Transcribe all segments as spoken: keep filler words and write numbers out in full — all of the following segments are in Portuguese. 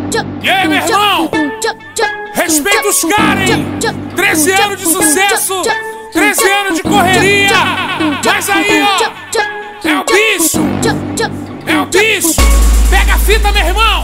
E aí, meu irmão? Respeita os caras, hein? treze anos de sucesso, treze anos de correria. Mas aí, ó, é o bicho, é o bicho. Pega a fita, meu irmão.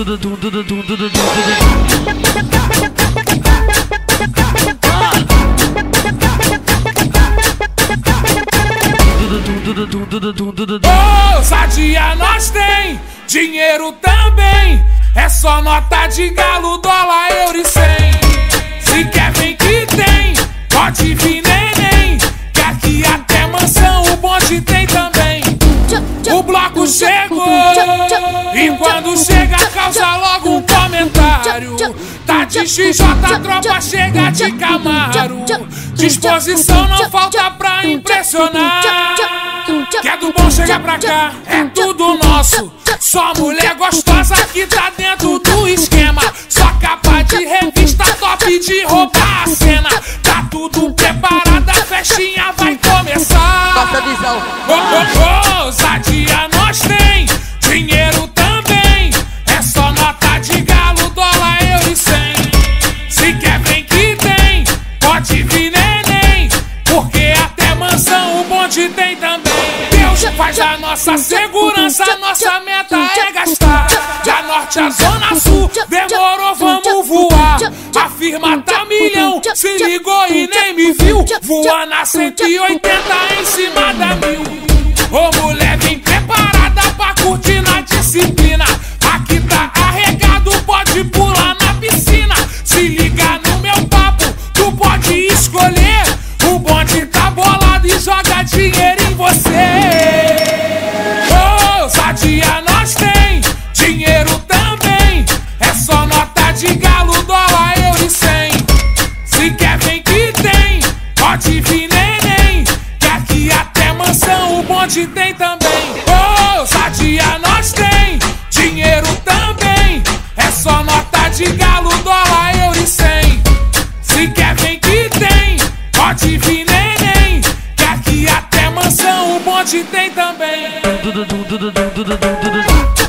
Ousadia nós tem, dinheiro também. É só nota de galo, dólar, euro e cem. Se quer vem que tem, pode vir neném, que aqui até mansão o bonde tem também. O bloco chegou, e quando chega causa logo um comentário. Tá de X J, tropa chega de Camaro. Disposição não falta pra impressionar. Que é do bom chegar pra cá, é tudo nosso. Só mulher gostosa que tá dentro do esquema. Só capa de revista top de roubar a cena. Tá tudo preparado, a festinha vai começar. Passa a visão. Oh, oh, oh, ousadia nós tem, dinheiro também. É só nota de galo, dólar, euro e cem. Se quer vem que tem, pode vir neném, porque até mansão o bonde tem também. Deus faz a nossa segurança, nossa meta é gastar. Da norte a zona sul, demorou, vamos voar. A firma tá milhão, se ligou e nem me viu. Voando a cento e oitenta em cima da mil. Ô mulher, vem preparada pra curtir na disciplina. Aqui tá arregado, pode pular na piscina. Se liga no meu papo, tu pode escolher. O bonde tá bolado e joga dinheiro em você. Ousadia nós tem, dinheiro também. É só nota de galo, dólar, euro e cem. Se quer vem que tem, pode vir neném, que aqui até mansão o bonde tem também. Ousadia nós tem, dinheiro também. É só nota de galo, dólar, euro e cem. Se quer vem que tem, pode vir neném, que aqui até mansão o bonde tem também.